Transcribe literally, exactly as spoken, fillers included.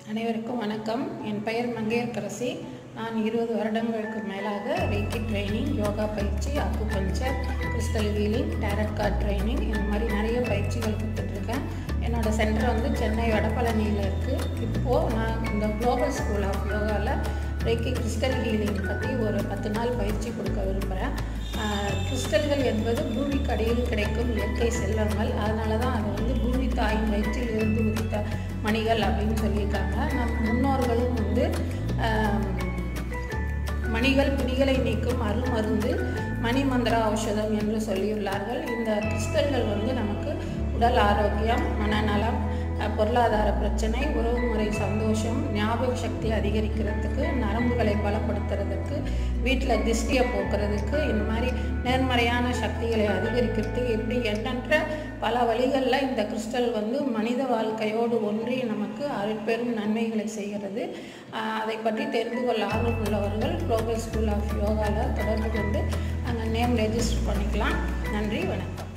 அனைவருக்கும் வணக்கம். என் பெயர் மங்கையர்கரசி. நான் இருபது வருடங்களுக்கு மேலாக ரேக்கி ட்ரைனிங், யோகா பயிற்சி, acupuncture, crystal healing, tarot card training இந்த மாதிரி நிறைய பயிற்சிகள் கொடுத்துட்ருக்கேன். என்னோடய சென்டர் வந்து சென்னை வடபழனியில் இருக்குது. இப்போது நான் இந்த குளோபல் ஸ்கூல் ஆஃப் யோகாவில் ரேக்கி கிறிஸ்டல் ஹீலிங் பற்றி ஒரு பத்து நாள் பயிற்சி கொடுக்க விரும்புகிறேன். கிறிஸ்டல்கள் என்பது பூமிக்கு அடியில் கிடைக்கும் இயற்கை செல்வங்கள். அதனால தான் அது வந்து பூமி தாயின் வயிற்றில் இருந்து உதித்த மணிகள் அப்படின்னு சொல்லியிருக்காங்க. நம் முன்னோர்களும் வந்து மணிகள் பிணிகளை நீக்கும் அருமருந்து, மணி மந்திர ஔஷதம் என்று சொல்லியுள்ளார்கள். இந்த கிறிஸ்டல்கள் வந்து நமக்கு உடல் ஆரோக்கியம், மனநலம், பொருளாதார பிரச்சனை, உறவுமுறை சந்தோஷம், ஞாபக சக்தி அதிகரிக்கிறதுக்கு, நரம்புகளை பலப்படுத்துறதுக்கு, வீட்டில் திஷ்டியை போக்குறதுக்கு, இந்த மாதிரி நேர்மறையான சக்திகளை அதிகரிக்கிறதுக்கு, இப்படி எண்ணற்ற பல வழிகளில் இந்த கிறிஸ்டல் வந்து மனித வாழ்க்கையோடு ஒன்றி நமக்கு அருட்பெரும் நன்மைகளை செய்கிறது. அதை பற்றி தெரிந்து கொள்ள ஆர்வம் உள்ளவர்கள் குளோபல் ஸ்கூல் ஆஃப் யோகாவில் தொடர்பு கொண்டு அங்கே நேம் ரெஜிஸ்டர் பண்ணிக்கலாம். நன்றி, வணக்கம்.